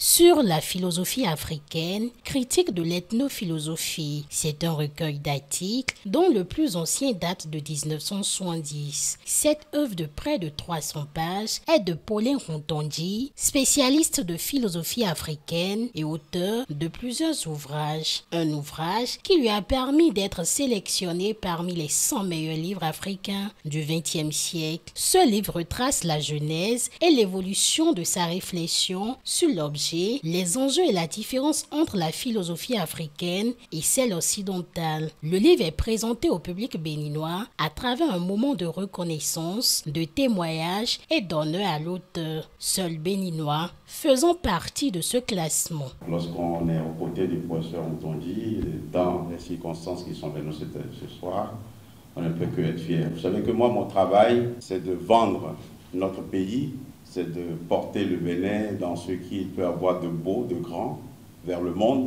Sur la philosophie africaine, critique de l'ethnophilosophie. C'est un recueil d'articles dont le plus ancien date de 1970. Cette œuvre de près de 300 pages est de Paulin Rontondi, spécialiste de philosophie africaine et auteur de plusieurs ouvrages. Un ouvrage qui lui a permis d'être sélectionné parmi les 100 meilleurs livres africains du XXe siècle. Ce livre retrace la genèse et l'évolution de sa réflexion sur l'objet, les enjeux et la différence entre la philosophie africaine et celle occidentale. Le livre est présenté au public béninois à travers un moment de reconnaissance, de témoignage et d'honneur à l'auteur. Seul béninois faisant partie de ce classement. Lorsqu'on est aux côtés du professeur Rontondi, dans les circonstances qui sont venues ce soir, on ne peut que être fier. Vous savez que moi, mon travail, c'est de vendre notre pays, c'est de porter le Bénin dans ce qu'il peut avoir de beau, de grand, vers le monde,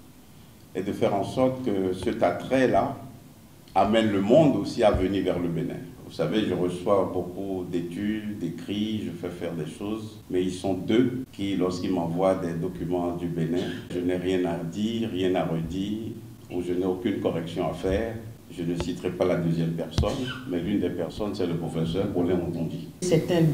et de faire en sorte que cet attrait-là amène le monde aussi à venir vers le Bénin. Vous savez, je reçois beaucoup d'études, d'écrits, je fais faire des choses, mais ils sont deux qui, lorsqu'ils m'envoient des documents du Bénin, je n'ai rien à dire, rien à redire, ou je n'ai aucune correction à faire. Je ne citerai pas la deuxième personne, mais l'une des personnes, c'est le professeur Paulin Rontondi. C'est un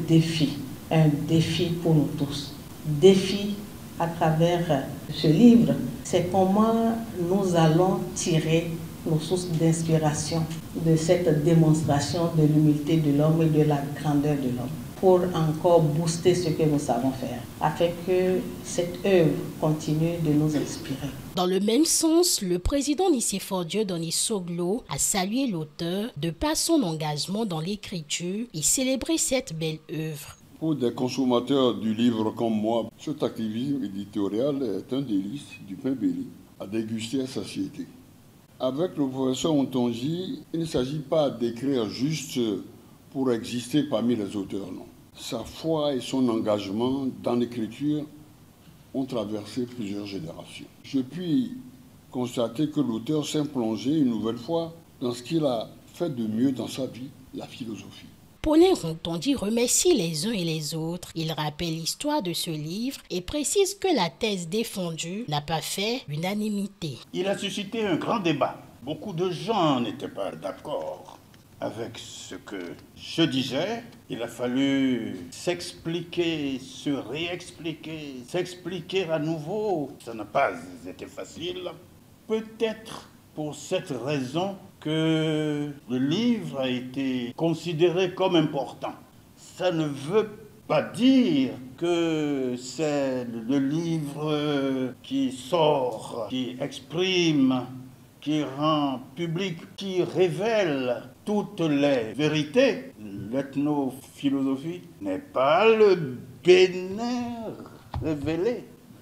défi pour nous tous. Défi à travers ce livre, c'est comment nous allons tirer nos sources d'inspiration de cette démonstration de l'humilité de l'homme et de la grandeur de l'homme, pour encore booster ce que nous savons faire, afin que cette œuvre continue de nous inspirer. Dans le même sens, le président Nicéphore Dieudonné Soglo a salué l'auteur de par son engagement dans l'écriture et célébré cette belle œuvre. Pour des consommateurs du livre comme moi, cet activisme éditorial est un délice du pain béni à déguster à satiété. Avec le professeur Rontondi, il ne s'agit pas d'écrire juste pour exister parmi les auteurs, non. Sa foi et son engagement dans l'écriture ont traversé plusieurs générations. Je puis constater que l'auteur s'est plongé une nouvelle fois dans ce qu'il a fait de mieux dans sa vie, la philosophie. Paulin Rontondi remercie les uns et les autres. Il rappelle l'histoire de ce livre et précise que la thèse défendue n'a pas fait l'unanimité. Il a suscité un grand débat. Beaucoup de gens n'étaient pas d'accord avec ce que je disais. Il a fallu s'expliquer, se réexpliquer, s'expliquer à nouveau. Ça n'a pas été facile. Peut-être pour cette raison que le livre a été considéré comme important. Ça ne veut pas dire que c'est le livre qui sort, qui exprime, qui rend public, qui révèle toutes les vérités. L'ethnophilosophie n'est pas le Bénin révélé.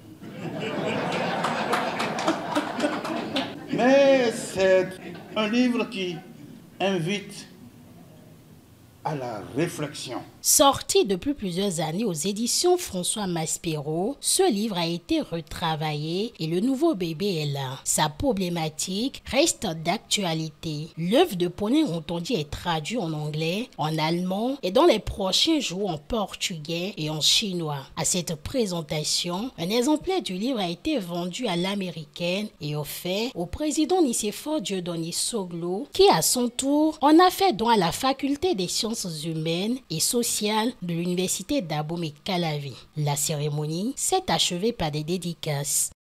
Mais c'est un livre qui invite à la réflexion. Sorti depuis plusieurs années aux éditions François Maspero, ce livre a été retravaillé et le nouveau bébé est là. Sa problématique reste d'actualité. L'œuvre de Paulin Rontondi est traduite en anglais, en allemand et dans les prochains jours en portugais et en chinois. À cette présentation, un exemplaire du livre a été vendu à l'américaine et offert au président Nicéphore Dieudonné Soglo, qui à son tour en a fait don à la faculté des sciences humaines et sociales de l'université d'Abomey-Calavi. La cérémonie s'est achevée par des dédicaces.